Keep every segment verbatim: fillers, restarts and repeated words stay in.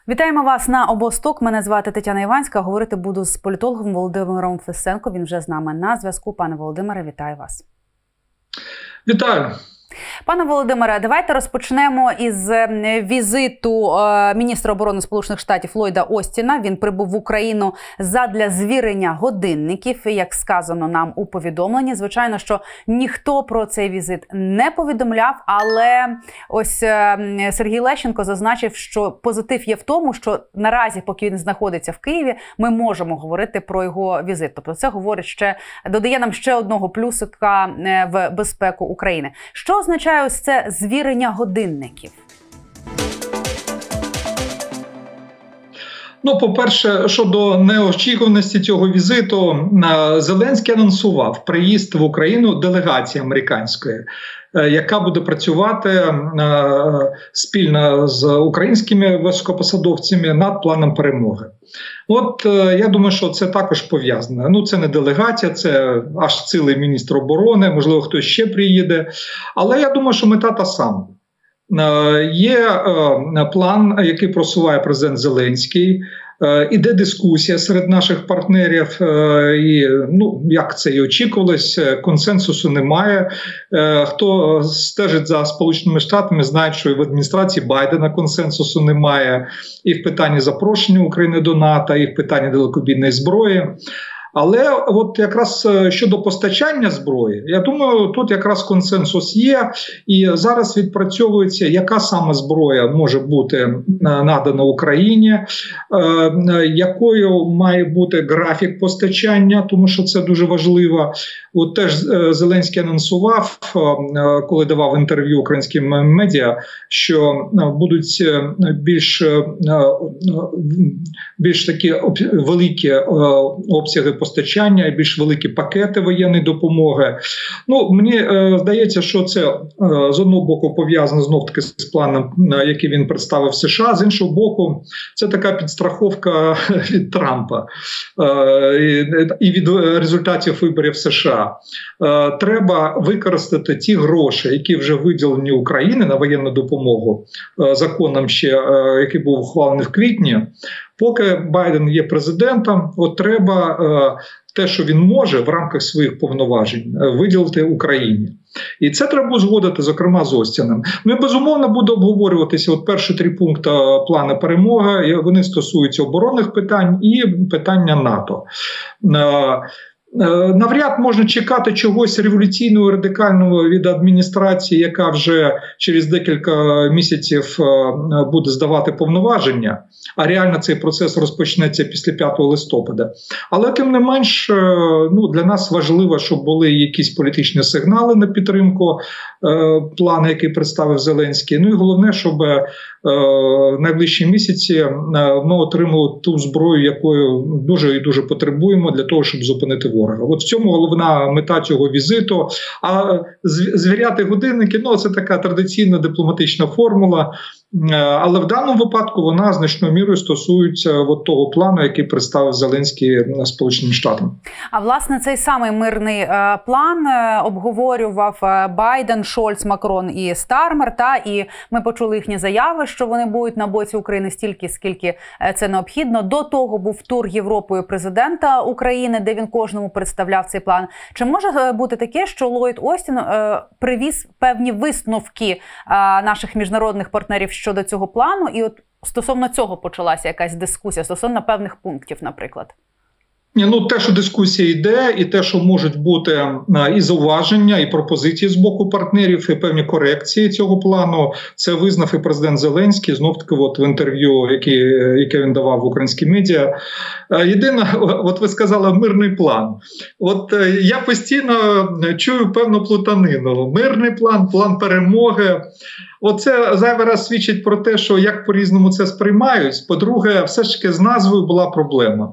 Вітаємо вас на Обосток. Мене звати Тетяна Іванська. Говорити буду з політологом Володимиром Фесенко. Він вже з нами на зв'язку. Пане Володимире, вітаю вас. Вітаю. Пане Володимире, давайте розпочнемо із візиту міністра оборони Сполучених Штатів Ллойда Остіна. Він прибув в Україну задля звірення годинників, як сказано нам у повідомленні. Звичайно, що ніхто про цей візит не повідомляв, але ось Сергій Лещенко зазначив, що позитив є в тому, що наразі, поки він знаходиться в Києві, ми можемо говорити про його візит. Тобто це говорить ще, додає нам ще одного плюсика в безпеку України. Що означає ось це звірення годинників? Ну, по-перше, щодо неочікуваності цього візиту, Зеленський анонсував приїзд в Україну делегації американської, яка буде працювати спільно з українськими високопосадовцями над планом перемоги. От, я думаю, що це також пов'язано. Ну, це не делегація, це аж цілий міністр оборони, можливо, хтось ще приїде. Але я думаю, що мета та сама. Є план, який просуває президент Зеленський, іде дискусія серед наших партнерів, і, ну, як це і очікувалось, консенсусу немає. Хто стежить за Сполученими Штатами, знає, що і в адміністрації Байдена консенсусу немає, і в питанні запрошення України до НАТО, і в питанні далекобійної зброї. Але от якраз щодо постачання зброї, я думаю, тут якраз консенсус є, і зараз відпрацьовується, яка саме зброя може бути надана Україні, е, якою має бути графік постачання, тому що це дуже важливо. От теж Зеленський анонсував, коли давав інтерв'ю українським медіа, що будуть більш, більш такі великі обсяги постачання і більш великі пакети воєнної допомоги. Ну, мені е, здається, що це е, з одного боку пов'язано знов-таки з планом, який він представив в США, з іншого боку, це така підстраховка від Трампа е, і від результатів виборів в США. Е, треба використати ті гроші, які вже виділені Україні на воєнну допомогу, е, законом ще, е, який був ухвалений в квітні. Поки Байден є президентом, от треба е, те, що він може в рамках своїх повноважень, е, виділити Україні. І це треба узгодити, зокрема, з Остіном. Ну і, безумовно, буде обговорюватися от перші три пункти плану перемоги. Вони стосуються оборонних питань і питання НАТО. Е, Навряд можна чекати чогось революційного, радикального від адміністрації, яка вже через декілька місяців буде здавати повноваження, а реально цей процес розпочнеться після п'ятого листопада. Але, тим не менш, ну, для нас важливо, щоб були якісь політичні сигнали на підтримку е, плану, який представив Зеленський. Ну і головне, щоб е, в найближчі місяці ми отримали ту зброю, якою дуже і дуже потребуємо для того, щоб зупинити ворога. От в цьому головна мета цього візиту. А звіряти годинники, ну, це така традиційна дипломатична формула, але в даному випадку вона значною мірою стосується от того плану, який представив Зеленський Сполученим Штатам. А, власне, цей самий мирний е, план е, обговорював Байден, Шольц, Макрон і Стармер, та, і ми почули їхні заяви, що вони будуть на боці України стільки, скільки це необхідно. До того був тур Європою президента України, де він кожному представляв цей план. Чи може бути таке, що Ллойд Остін е, привіз певні висновки е, наших міжнародних партнерів щодо цього плану, і от стосовно цього почалася якась дискусія, стосовно певних пунктів, наприклад? Ну, те, що дискусія йде, і те, що можуть бути і зауваження, і пропозиції з боку партнерів, і певні корекції цього плану, це визнав і президент Зеленський, знов-таки от в інтерв'ю, яке, яке він давав в українські медіа. Єдине, от ви сказали, мирний план. От я постійно чую певну плутанину. Мирний план, план перемоги. Оце зайвий раз свідчить про те, що як по-різному це сприймають. По-друге, все ж таки з назвою була проблема.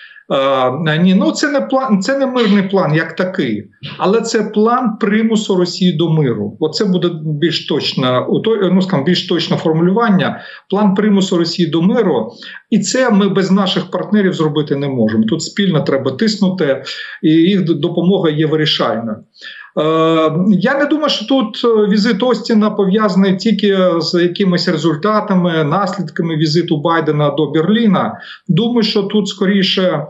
Uh, ні, ну це не план, це не мирний план як такий, але це план примусу Росії до миру. Оце буде більш точне, ну, скажімо, більш точне формулювання. План примусу Росії до миру, і це ми без наших партнерів зробити не можемо. Тут спільно треба тиснути, і їх допомога є вирішальною. Я не думаю, що тут візит Остіна пов'язаний тільки з якимись результатами, наслідками візиту Байдена до Берліна. Думаю, що тут скоріше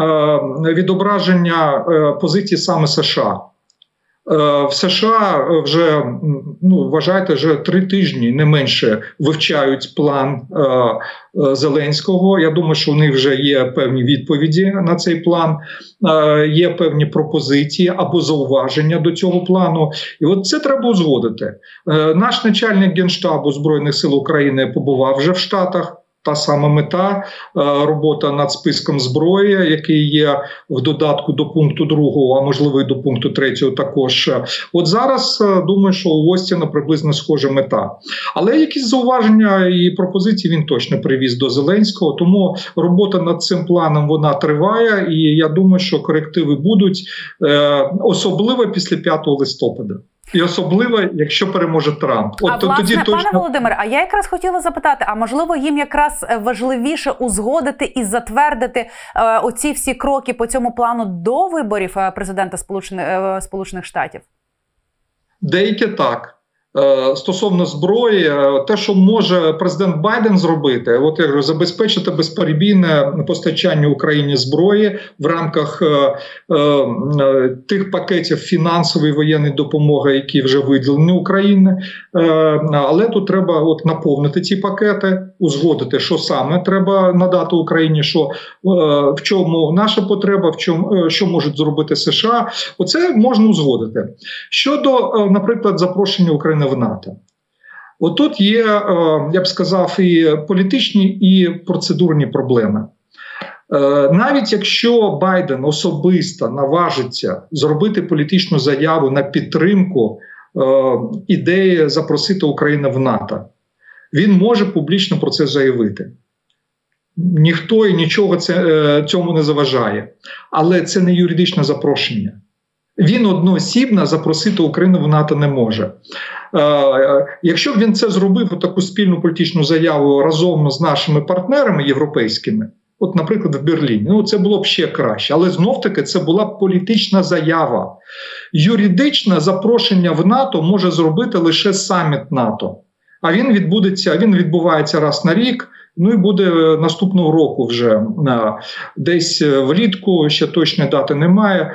відображення позиції саме США. В США вже, ну, вважайте, вже три тижні, не менше, вивчають план е, Зеленського. Я думаю, що у них вже є певні відповіді на цей план, е, є певні пропозиції або зауваження до цього плану. І от це треба узгодити. Е, наш начальник Генштабу Збройних сил України побував вже в Штатах. Та сама мета – робота над списком зброї, який є в додатку до пункту другого, а можливо і до пункту третього також. От зараз, думаю, що у Остіна приблизно схожа мета. Але якісь зауваження і пропозиції він точно привіз до Зеленського, тому робота над цим планом, вона триває, і я думаю, що корективи будуть, особливо після п'ятого листопада. І особливо, якщо переможе Трамп. От, а, власне, тоді точно... пане Володимире, а я якраз хотіла запитати, а можливо їм якраз важливіше узгодити і затвердити е, оці всі кроки по цьому плану до виборів президента Сполучених, е, Сполучених Штатів? Деякі так. Стосовно зброї, те, що може президент Байден зробити, от я кажу, забезпечити безперебійне постачання Україні зброї в рамках е, е, тих пакетів фінансової воєнної допомоги, які вже виділені Україні. Е, але тут треба от наповнити ці пакети, узгодити, що саме треба надати Україні, що, е, в чому наша потреба, в чому, що можуть зробити США. Оце можна узгодити. Щодо, е, наприклад, запрошення України в НАТО. Отут є, я б сказав, і політичні, і процедурні проблеми. Навіть якщо Байден особисто наважиться зробити політичну заяву на підтримку ідеї запросити Україну в НАТО, він може публічно про це заявити. Ніхто і нічого це, цьому не заважає. Але це не юридичне запрошення. Він одноосібно запросити Україну в НАТО не може. Е, якщо б він це зробив, таку спільну політичну заяву разом з нашими партнерами європейськими, от, наприклад, в Берліні, ну, це було б ще краще. Але знов-таки це була б політична заява. Юридичне запрошення в НАТО може зробити лише саміт НАТО. А він відбудеться, він відбувається раз на рік, ну і буде наступного року вже десь влітку, ще точної дати немає.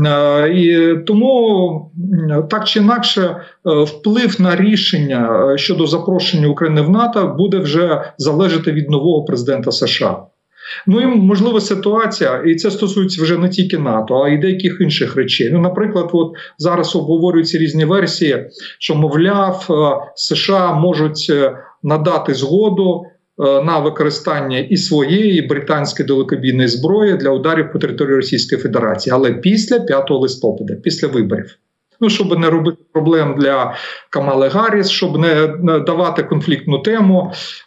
І тому так чи інакше вплив на рішення щодо запрошення України в НАТО буде вже залежати від нового президента США. Ну і можлива ситуація, і це стосується вже не тільки НАТО, а й деяких інших речей. Ну, наприклад, от зараз обговорюються різні версії, що, мовляв, США можуть надати згоду на використання і своєї, і британської далекобійної зброї для ударів по території Російської Федерації, але після п'ятого листопада, після виборів. Ну, щоб не робити проблем для Камали Гарріс, щоб не давати конфліктну тему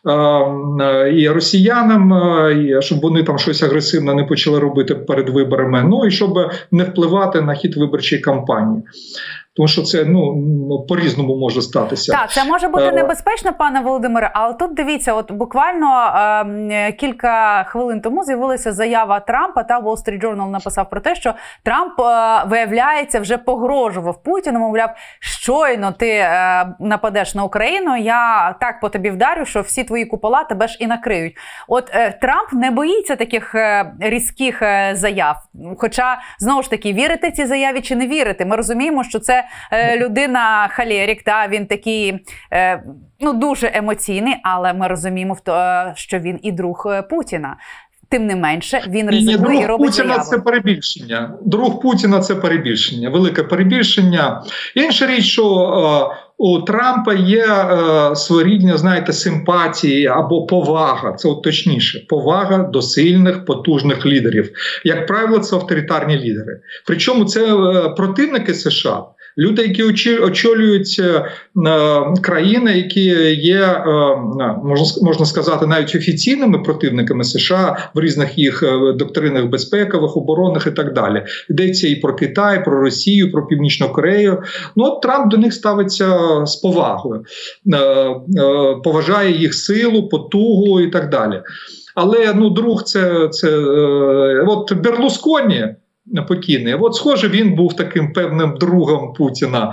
е, і росіянам, е, і щоб вони там щось агресивне не почали робити перед виборами, ну і щоб не впливати на хід виборчої кампанії. Тому що це, ну, по-різному може статися. Так, це може бути небезпечно, пане Володимире, але тут дивіться, от буквально е, кілька хвилин тому з'явилася заява Трампа, та Wall Street Journal написав про те, що Трамп, е, виявляється, вже погрожував Путіну, мовляв, щойно ти е, нападеш на Україну, я так по тобі вдарю, що всі твої купола тебе ж і накриють. От е, Трамп не боїться таких е, різких е, заяв, хоча, знову ж таки, вірити цій заяві чи не вірити? Ми розуміємо, що це людина холерик, та він такий, ну, дуже емоційний, але ми розуміємо, що він і друг Путіна. Тим не менше, він ризикує і робить Путіна заяву. Це перебільшення. Друг Путіна – це перебільшення, велике перебільшення. Інша річ, що е, у Трампа є е, своєрідні, знаєте, симпатії або повага, це от точніше, повага до сильних, потужних лідерів. Як правило, це авторитарні лідери. Причому це е, противники США. Люди, які очолюють е, країни, які є, е, можна, можна сказати, навіть офіційними противниками США в різних їх доктринах безпекових, оборонних і так далі. Йдеться і про Китай, про Росію, про Північну Корею. Ну, от Трамп до них ставиться з повагою, е, е, поважає їх силу, потугу і так далі. Але, ну, друг, це, це е, от Берлусконі, покійний. От, схоже, він був таким певним другом Путіна.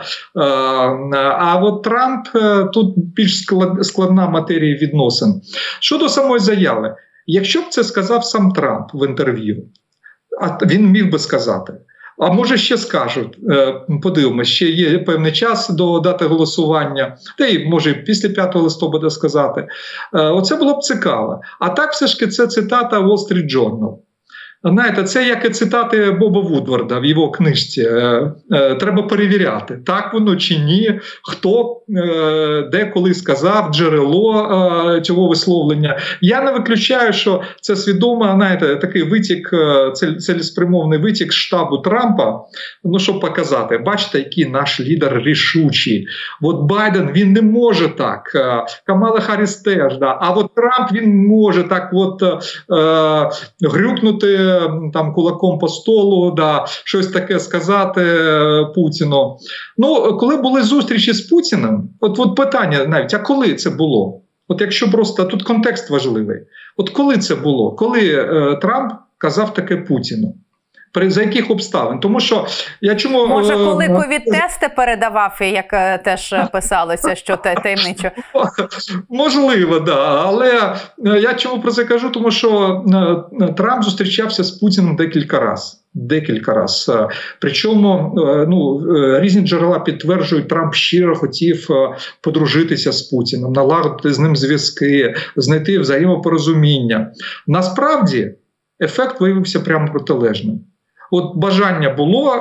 А от Трамп, тут більш складна матерія відносин. Щодо самої заяви, якщо б це сказав сам Трамп в інтерв'ю, а він міг би сказати, а може ще скажуть, подивимось, ще є певний час до дати голосування, та й може після п'ятого листопада сказати. Оце було б цікаво. А так все ж таки це цитата Wall Street Journal. Знаєте, це як і цитати Боба Вудварда в його книжці. Е, е, треба перевіряти, так воно чи ні, хто, е, де, коли сказав, джерело е, цього висловлення. Я не виключаю, що це свідомо, знаєте, такий витік, цілеспрямований витік штабу Трампа, ну, щоб показати, бачите, який наш лідер рішучий. От Байден, він не може так, Камала Харріс теж, да. А от Трамп, він може так от е, грюкнути там кулаком по столу, да, щось таке сказати Путіну. Ну, коли були зустрічі з Путіним, от, от питання навіть, а коли це було? От якщо просто, тут контекст важливий. От коли це було? Коли е, Трамп казав таке Путіну? При, за яких обставин? Тому що я чому... Може, коли ковід-тести передавав, як теж писалося, що таємничо? Можливо, да. Але я чому про це кажу? Тому що Трамп зустрічався з Путіним декілька разів. Декілька разів. Причому ну, різні джерела підтверджують, Трамп щиро хотів подружитися з Путіним, налагодити з ним зв'язки, знайти взаємопорозуміння. Насправді, ефект виявився прямо протилежним. От бажання було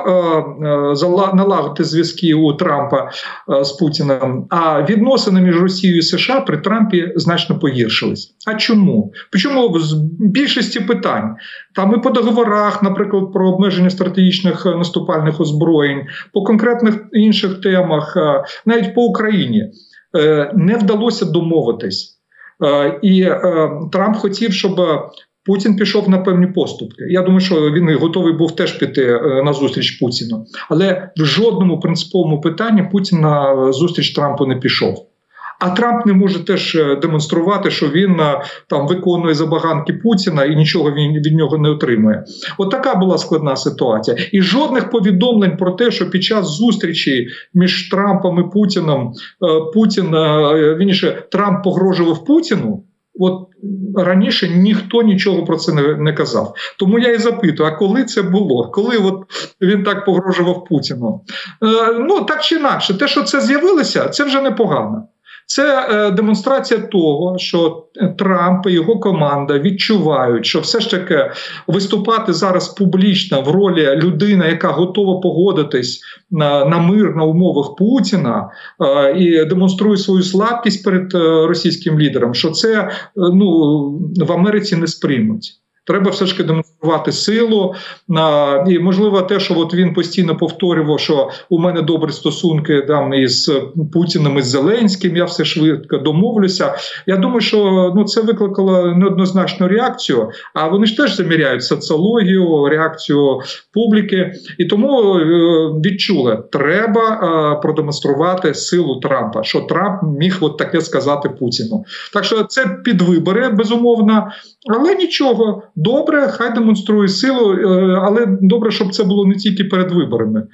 е, е, налагодити зв'язки у Трампа е, з Путіним, а відносини між Росією і США при Трампі значно погіршились. А чому? Причому з більшості питань, там і по договорах, наприклад, про обмеження стратегічних наступальних озброєнь, по конкретних інших темах, е, навіть по Україні, е, не вдалося домовитись. Е, і е, Трамп хотів, щоб Путін пішов на певні поступки. Я думаю, що він готовий був теж піти на зустріч Путіну. Але в жодному принциповому питанні Путін на зустріч Трампу не пішов. А Трамп не може теж демонструвати, що він там виконує забаганки Путіна і нічого він від нього не отримує. От така була складна ситуація. І жодних повідомлень про те, що під час зустрічі між Трампом і Путіном Путін, вірніше, Трамп погрожував Путіну, от раніше ніхто нічого про це не, не казав. Тому я і запитую, а коли це було? Коли от він так погрожував Путіну? Е, ну, так чи інакше, те, що це з'явилося, це вже непогано. Це е, демонстрація того, що Трамп і його команда відчувають, що все ж таки виступати зараз публічно в ролі людини, яка готова погодитись на, на мир на умовах Путіна е, і демонструє свою слабкість перед е, російським лідером, що це е, ну, в Америці не сприймуть. Треба все ж таки демонструвати силу. А, і, можливо, те, що от він постійно повторював, що у мене добрі стосунки там, із Путіним, із Зеленським, я все швидко домовлюся. Я думаю, що ну, це викликало неоднозначну реакцію, а вони ж теж заміряють соціологію, реакцію публіки. І тому е, відчули, треба е, продемонструвати силу Трампа, що Трамп міг от таке сказати Путіну. Так що це під вибори, безумовно, але нічого. Добре, хай демонструє силу, але добре, щоб це було не тільки перед виборами,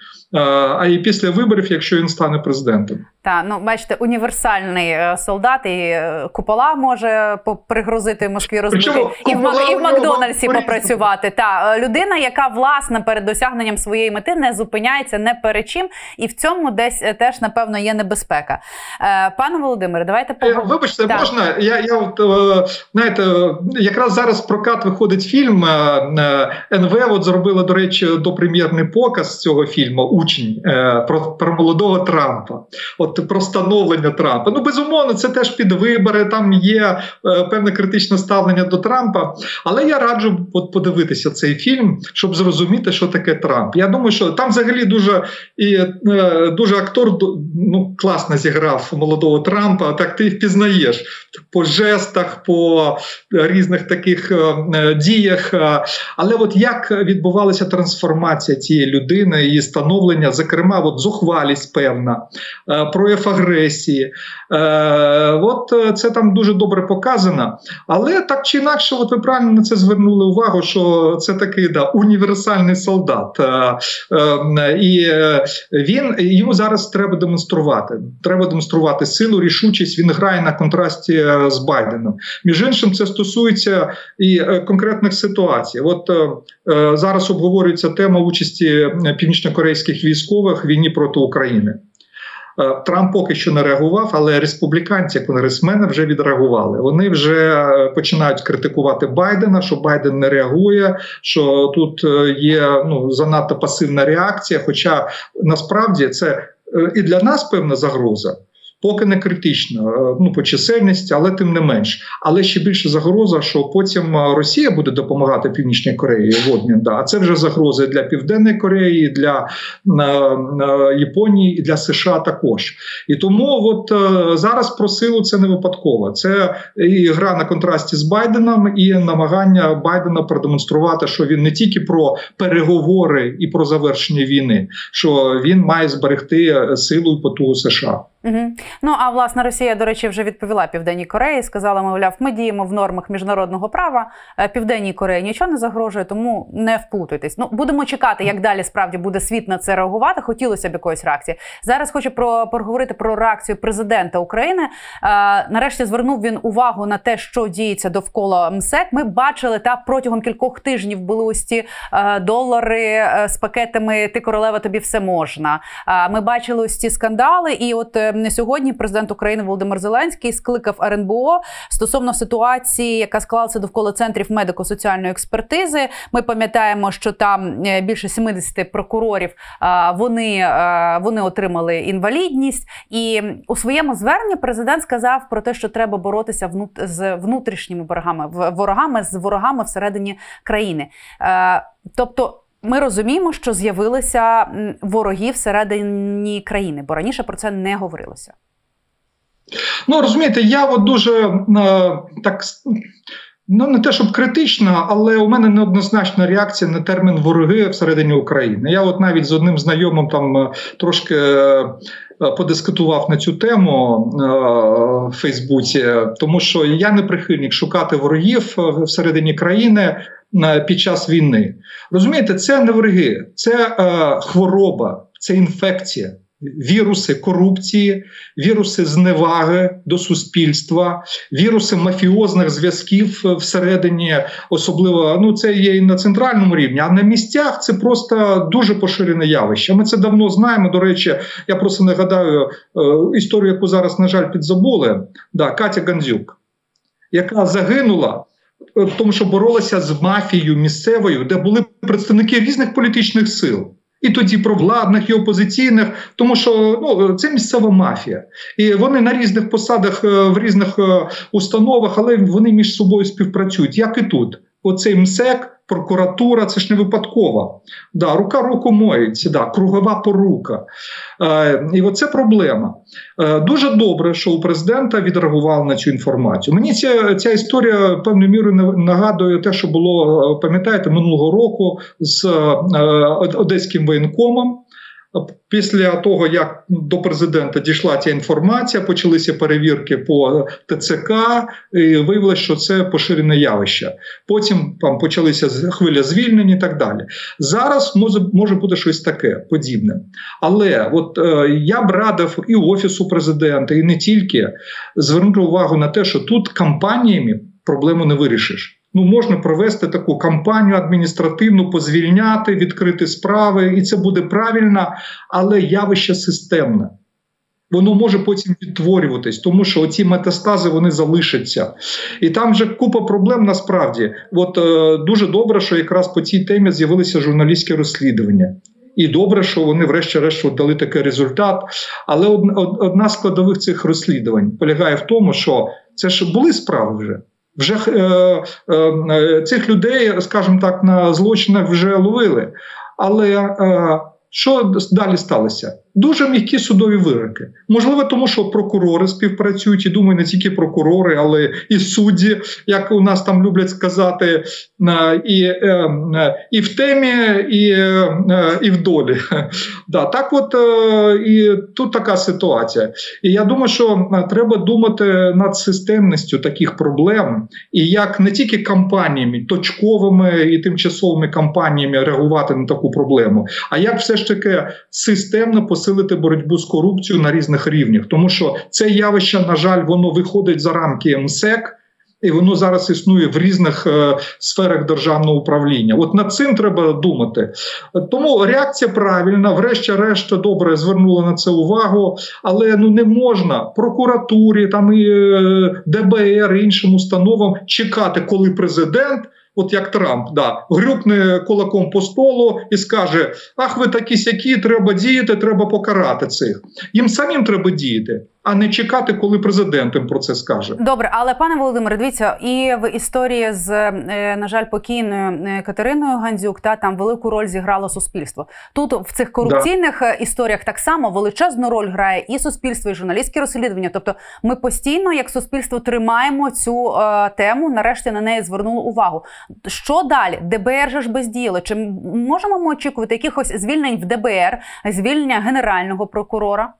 а й після виборів, якщо він стане президентом. Так, ну, бачите, універсальний солдат, і купола може пригрозити Москві розбити, і в, і в Макдональдсі попрацювати. Та, людина, яка, власне, перед досягненням своєї мети не зупиняється не перед чим, і в цьому десь теж, напевно, є небезпека. Пане Володимире, давайте поговоримо. Вибачте, так. Можна? Я, я от, знаєте, якраз зараз в прокат виходить фільм, ен ве от зробила, до речі, допрем'єрний показ цього фільму «Учень» про, про молодого Трампа. От про становлення Трампа. Ну, безумовно, це теж під вибори, там є е, певне критичне ставлення до Трампа, але я раджу от подивитися цей фільм, щоб зрозуміти, що таке Трамп. Я думаю, що там взагалі дуже, і, е, дуже актор ну, класно зіграв молодого Трампа, так ти впізнаєш по жестах, по різних таких е, діях, але от як відбувалася трансформація цієї людини, її становлення ставлення, зокрема, от зухвалість певна, прояв агресії. От це там дуже добре показано. Але так чи інакше, от ви правильно на це звернули увагу, що це такий да, універсальний солдат. І він, йому зараз треба демонструвати. Треба демонструвати силу, рішучість. Він грає на контрасті з Байденом. Між іншим, це стосується і конкретних ситуацій. От е, зараз обговорюється тема участі північнокорейських військових в війні проти України. Е, Трамп поки що не реагував, але республіканці, конгресмени вже відреагували. Вони вже починають критикувати Байдена, що Байден не реагує, що тут є ну, занадто пасивна реакція, хоча насправді це і для нас певна загроза. Поки не критично, ну, по чисельності, але тим не менш. Але ще більше загроза, що потім Росія буде допомагати Північній Кореї в обмін. Да. А це вже загроза для Південної Кореї, для е, Японії і для США також. І тому от е, зараз про силу це не випадково. Це і гра на контрасті з Байденом, і намагання Байдена продемонструвати, що він не тільки про переговори і про завершення війни, що він має зберегти силу і потугу США. Угу. Ну, а власне Росія, до речі, вже відповіла Південній Кореї, сказала, мовляв, ми діємо в нормах міжнародного права, Південній Кореї нічого не загрожує, тому не вплутуйтесь. Ну, будемо чекати, як далі справді буде світ на це реагувати, хотілося б якоїсь реакції. Зараз хочу про, поговорити про реакцію президента України. Е, нарешті звернув він увагу на те, що діється довкола МСЕК. Ми бачили, та протягом кількох тижнів були ось ці е, долари е, з пакетами «Ти, королева, тобі все можна». Е, ми бачили ось ці скандали, і от не сьогодні президент України Володимир Зеленський скликав ер ен бе о стосовно ситуації, яка склалася довкола центрів медико-соціальної експертизи. Ми пам'ятаємо, що там більше сімдесят прокурорів, вони, вони отримали інвалідність. І у своєму зверненні президент сказав про те, що треба боротися з внутрішніми ворогами, ворогами з ворогами всередині країни. Тобто, ми розуміємо, що з'явилися вороги всередині країни, бо раніше про це не говорилося. Ну, розумієте, я от дуже е, так, ну не те, щоб критична, але у мене неоднозначна реакція на термін «вороги всередині України». Я от навіть з одним знайомим там трошки е, подискутував на цю тему е, в Фейсбуці, тому що я не прихильник шукати ворогів всередині країни під час війни. Розумієте, це не вороги, це е, хвороба, це інфекція. Віруси корупції, віруси зневаги до суспільства, віруси мафіозних зв'язків всередині, особливо, ну це є і на центральному рівні, а на місцях це просто дуже поширене явище. Ми це давно знаємо, до речі, я просто нагадаю е, історію, яку зараз, на жаль, підзабули, да, Катя Гандзюк, яка загинула, тому що боролася з мафією місцевою, де були представники різних політичних сил. І тоді провладних, і опозиційних, тому що ну, це місцева мафія. І вони на різних посадах, в різних установах, але вони між собою співпрацюють, як і тут. Оцей МСЕК, прокуратура, це ж не випадково. Да, рука руку моється, да, кругова порука. Е, і оце проблема. Е, дуже добре, що у президента відреагував на цю інформацію. Мені ця, ця історія певною мірою нагадує те, що було, пам'ятаєте, минулого року з е, Одеським воєнкомом. Після того, як до президента дійшла ця інформація, почалися перевірки по те це ка, і виявилося, що це поширене явище. Потім там почалися хвиля звільнень і так далі. Зараз може, може бути щось таке, подібне. Але от е, я б радив і Офісу президента, і не тільки, звернути увагу на те, що тут кампаніями проблему не вирішиш. Ну, можна провести таку кампанію адміністративну, позвільняти, відкрити справи, і це буде правильно, але явище системне. Воно може потім відтворюватись, тому що оці метастази, вони залишаться. І там вже купа проблем насправді. От е, дуже добре, що якраз по цій темі з'явилися журналістські розслідування. І добре, що вони врешті-решт дали такий результат. Але одна з складових цих розслідувань полягає в тому, що це ж були справи вже. Вже е, е, цих людей, скажімо так, на злочинах вже ловили. Але е, що далі сталося? дуже м'які судові вироки. Можливо, тому що прокурори співпрацюють, і думаю, не тільки прокурори, але і судді, як у нас там люблять сказати, і, і в темі, і, і в долі. Да, так от, і тут така ситуація. І я думаю, що треба думати над системністю таких проблем, і як не тільки кампаніями, точковими і тимчасовими кампаніями реагувати на таку проблему, а як все ж таки системно посилити боротьбу з корупцією на різних рівнях. Тому що це явище, на жаль, воно виходить за рамки МСЕК, і воно зараз існує в різних е, сферах державного управління. От над цим треба думати. Тому реакція правильна, врешті-решт добре звернула на це увагу, але ну не можна прокуратурі, там і е, ДБР, і іншим установам чекати, коли президент, от як Трамп, да, грюкне кулаком по столу і скаже: ах, ви такі-сякі, треба діяти, треба покарати цих. Їм самим треба діяти, а не чекати, коли президент їм про це скаже. Добре, але, пане Володимире, дивіться, і в історії з, на жаль, покійною Катериною Гандзюк, та, там велику роль зіграло суспільство. Тут в цих корупційних да. історіях так само величезну роль грає і суспільство, і журналістські розслідування. Тобто ми постійно, як суспільство, тримаємо цю е, тему, нарешті на неї звернули увагу. Що далі? ДБР же ж бездіяло. Чи можемо ми очікувати якихось звільнень в ДБР, звільнення генерального прокурора?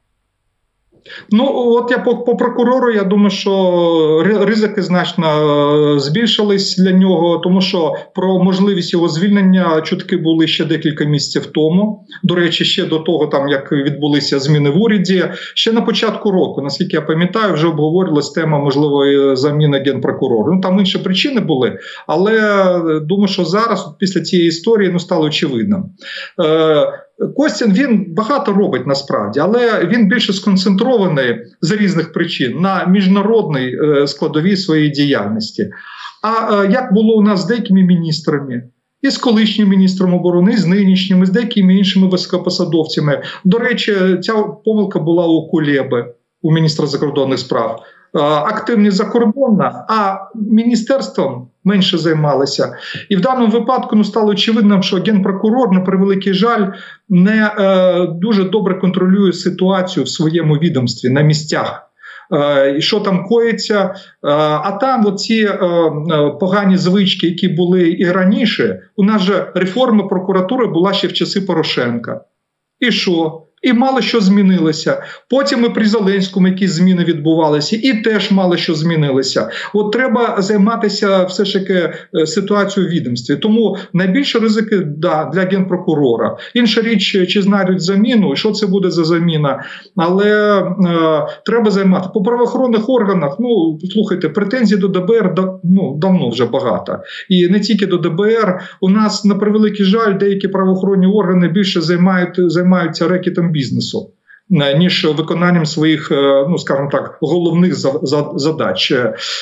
Ну, от я по, по прокурору, я думаю, що ризики значно збільшились для нього, тому що про можливість його звільнення чутки були ще декілька місяців тому. До речі, ще до того, там, як відбулися зміни в уряді, ще на початку року, наскільки я пам'ятаю, вже обговорювалась тема можливої заміни генпрокурора. Ну, там інші причини були, але думаю, що зараз, після цієї історії, ну, стало очевидним. Е, Костін, він багато робить насправді, але він більше сконцентрований з різних причин на міжнародній складовій своєї діяльності. А як було у нас з деякими міністрами, і з колишнім міністром оборони, і з нинішніми, з деякими іншими високопосадовцями. До речі, ця помилка була у Кулеби, у міністра закордонних справ. Активність закордонна, а міністерством менше займалися. І в даному випадку ну, стало очевидним, що генпрокурор, на превеликий жаль, не е, дуже добре контролює ситуацію в своєму відомстві, на місцях. Е, і що там коїться. Е, а там оці е, погані звички, які були і раніше, у нас же реформа прокуратури була ще в часи Порошенка. І що? І мало що змінилося. Потім і при Зеленському якісь зміни відбувалися, і теж мало що змінилося. От треба займатися все ж таки ситуацією в відомстві. Тому найбільше ризики да, для генпрокурора. Інша річ, чи знайдуть заміну, і що це буде за заміна. Але е, треба займатися. По правоохоронних органах, ну, слухайте, претензій до ДБР ну, давно вже багато. І не тільки до ДБР. У нас, на превеликий жаль, деякі правоохоронні органи більше займають, займаються рекетом бізнесу, ніж виконанням своїх, ну, скажімо так, головних задач.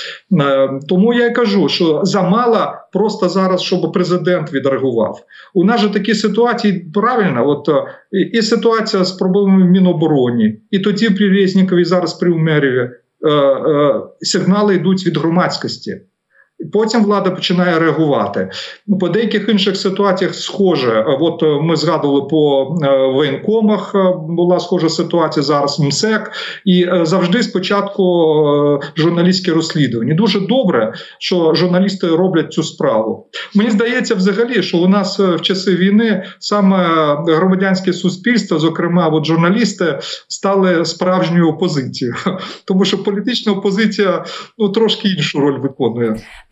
Тому я і кажу, що замало просто зараз, щоб президент відреагував. У нас же такі ситуації, правильно, от і ситуація з проблемами в Мінобороні, і тоді при Резнікові, зараз при Умєрєві сигнали йдуть від громадськості. Потім влада починає реагувати. По деяких інших ситуаціях схоже. От ми згадували по воєнкомах, була схожа ситуація, зараз МСЕК. І завжди спочатку журналістське розслідування. Дуже добре, що журналісти роблять цю справу. Мені здається взагалі, що у нас в часи війни саме громадянське суспільство, зокрема от журналісти, стали справжньою опозицією. Тому що політична опозиція ну, трошки іншу роль виконує.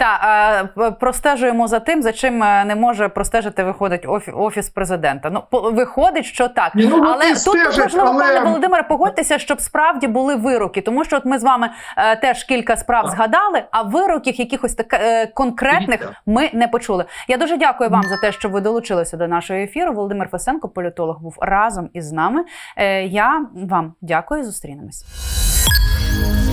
Так, простежуємо за тим, за чим не може простежити, виходить, Офіс президента. Ну, виходить, що так. Ну, але тут, стежить, важливо, але... пане Володимире, погодьтеся, щоб справді були вироки. Тому що от ми з вами е, теж кілька справ згадали, а вироків якихось так, е, конкретних ми не почули. Я дуже дякую вам за те, що ви долучилися до нашого ефіру. Володимир Фесенко, політолог, був разом із нами. Е, я вам дякую, зустрінемось.